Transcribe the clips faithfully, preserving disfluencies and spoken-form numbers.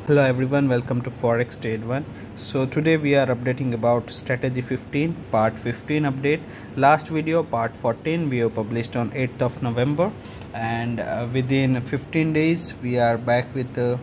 Hello everyone, welcome to Forex Trade one. So today we are updating about strategy fifteen part fifteen update. Last video part fourteen we have published on eighth of November, and uh, within fifteen days we are back with the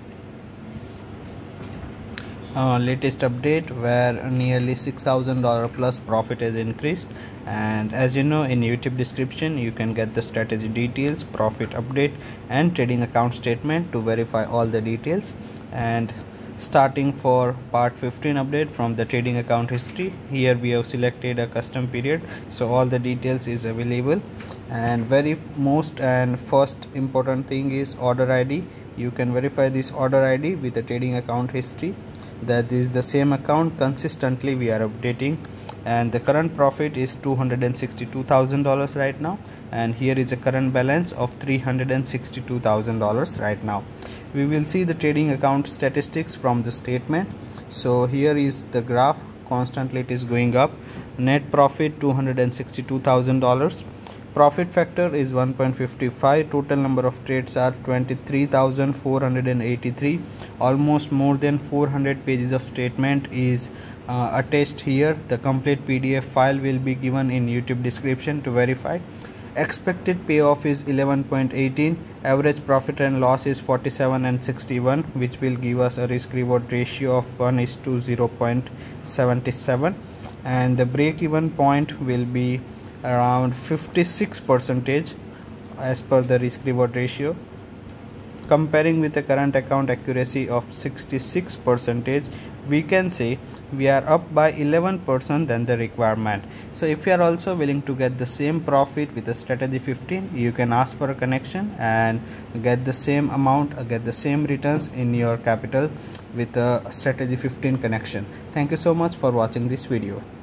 uh, latest update where nearly six thousand dollar plus profit has increased. And as you know, in YouTube description you can get the strategy details, profit update and trading account statement to verify all the details. And starting for part fifteen update from the trading account history, here we have selected a custom period, so all the details is available. And very most and first important thing is order I D. You can verify this order I D with the trading account history, that is the same account consistently we are updating. And the current profit is two hundred sixty-two thousand dollars right now, and here is a current balance of three hundred sixty-two thousand dollars right now. We will see the trading account statistics from the statement. So here is the graph, constantly it is going up. Net profit two hundred sixty-two thousand dollars, profit factor is one point five five, total number of trades are twenty-three thousand four hundred eighty-three. Almost more than four hundred pages of statement is uh, attached here. The complete P D F file will be given in YouTube description to verify. Expected payoff is eleven point one eight, average profit and loss is forty-seven and sixty-one, which will give us a risk reward ratio of one is to zero point seven seven, and the break even point will be around fifty-six percentage as per the risk reward ratio. Comparing with the current account accuracy of sixty-six percentage, we can say we are up by eleven percent than the requirement. So if you are also willing to get the same profit with the strategy fifteen, you can ask for a connection and get the same amount, uh, get the same returns in your capital with a strategy fifteen connection. Thank you so much for watching this video.